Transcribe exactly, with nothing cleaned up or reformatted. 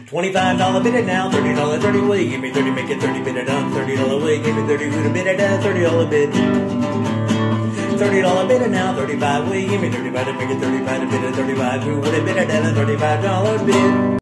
Twenty-five dollar bid it now, thirty dollar thirty. Will you give me thirty? Make it thirty bid it up. Thirty dollar will you give me thirty? Who to bid it down? Thirty dollar bid. Thirty dollar bid it now, thirty-five. Will you give me thirty-five to make it thirty-five to bid it thirty-five? Who would have bid it down? Thirty-five dollar bid.